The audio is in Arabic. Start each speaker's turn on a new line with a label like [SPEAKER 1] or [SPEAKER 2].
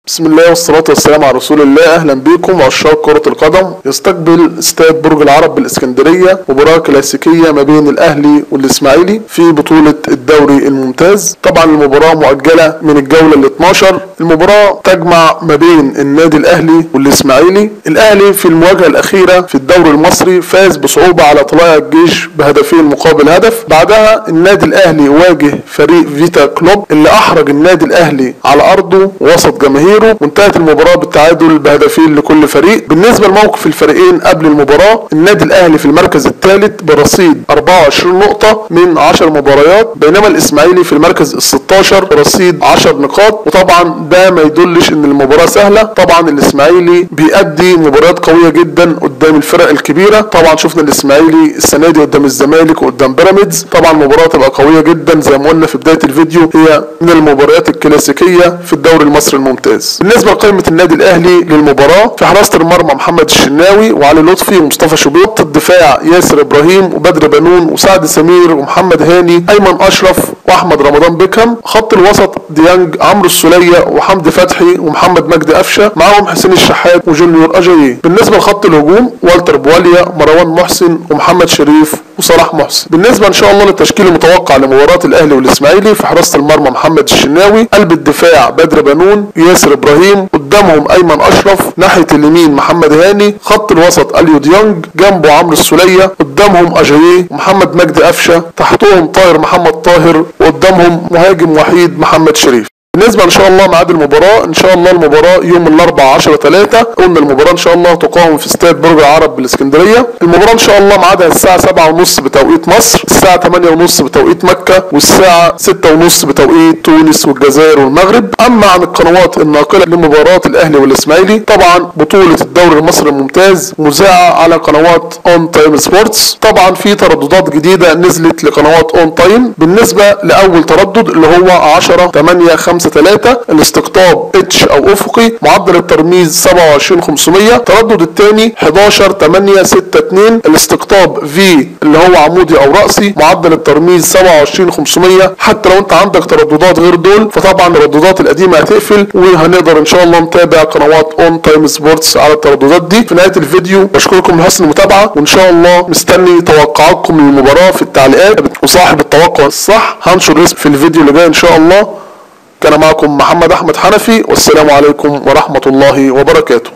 [SPEAKER 1] بسم الله والصلاة والسلام على رسول الله. أهلا بكم عشاق كرة القدم. يستقبل استاد برج العرب بالإسكندرية مباراة كلاسيكية ما بين الأهلي والإسماعيلي في بطولة الدوري الممتاز. طبعا المباراة مؤجلة من الجولة ال 12. المباراة تجمع ما بين النادي الأهلي والإسماعيلي. الأهلي في المواجهة الأخيرة في الدوري المصري فاز بصعوبة على طلائع الجيش بهدفين مقابل هدف. بعدها النادي الأهلي واجه فريق فيتا كلوب اللي أحرج النادي الأهلي على أرضه وسط جماهيره، وانتهت المباراة بالتعادل بهدفين لكل فريق. بالنسبة لموقف الفريقين قبل المباراة، النادي الأهلي في المركز الثالث برصيد 24 نقطة من 10 مباريات، بينما الإسماعيلي في المركز ال 16 برصيد 10 نقاط. وطبعا ده ما يدلش ان المباراة سهلة. طبعا الإسماعيلي بيأدي مباريات قوية جدا قدام الفرق الكبيرة. طبعا شفنا الإسماعيلي السنة دي قدام الزمالك وقدام بيراميدز. طبعا المباراة تبقى قوية جدا زي ما قلنا في بداية الفيديو، هي من المباريات الكلاسيكية في الدوري المصري الممتاز. بالنسبة لقائمة النادي الأهلي للمباراة، في حراسة المرمى محمد الشناوي وعلي لطفي ومصطفى شوبير. خط الدفاع ياسر إبراهيم وبدر بنون وسعد سمير ومحمد هاني أيمن أشرف وأحمد رمضان بيكهام. خط الوسط ديانج عمرو السولية وحمدي فتحي ومحمد مجدي قفشة، معاهم حسين الشحات وجونيور أجاييه. بالنسبة لخط الهجوم والتر بواليا مروان محسن ومحمد شريف وصلاح محسن. بالنسبة ان شاء الله للتشكيل المتوقع لمباراة الاهلي والاسماعيلي، في حراسة المرمى محمد الشناوي، قلب الدفاع بدر بنون ياسر ابراهيم، قدامهم ايمن اشرف، ناحية اليمين محمد هاني، خط الوسط اليو ديانج، جنبه عمرو السولية، قدامهم اجاييه ومحمد مجدي قفشة، تحتهم طاهر محمد طاهر، وقدامهم مهاجم وحيد محمد شريف. بالنسبة ان شاء الله ميعاد المباراة، ان شاء الله المباراة يوم الاربعاء 10/3. قلنا المباراة ان شاء الله تقام في استاد برج العرب بالاسكندرية. المباراة ان شاء الله ميعادها الساعة 7:30 بتوقيت مصر، الساعة 8:30 بتوقيت مكة، والساعة 6:30 بتوقيت تونس والجزائر والمغرب. اما عن القنوات الناقلة لمباراة الاهلي والاسماعيلي، طبعا بطولة الدوري المصري الممتاز مذاعة على قنوات اون تايم سبورتس. طبعا في ترددات جديدة نزلت لقنوات اون تايم. بالنسبة لاول تردد اللي هو 10/8/5/3 الاستقطاب اتش او افقي، معدل الترميز 27500. التردد الثاني 11/8/6/2 الاستقطاب في اللي هو عمودي او رأسي، معدل الترميز 27500. حتى لو انت عندك ترددات غير دول فطبعا الترددات القديمة هتقفل، وهنقدر ان شاء الله نتابع قنوات اون تايم سبورتس على الترددات دي. في نهاية الفيديو بشكركم لحسن المتابعة، وان شاء الله مستني توقعاتكم للمباراة في التعليقات، وصاحب التوقع الصح هنشر اسمه في الفيديو اللي جاي ان شاء الله. كان معكم محمد أحمد حنفي، والسلام عليكم ورحمة الله وبركاته.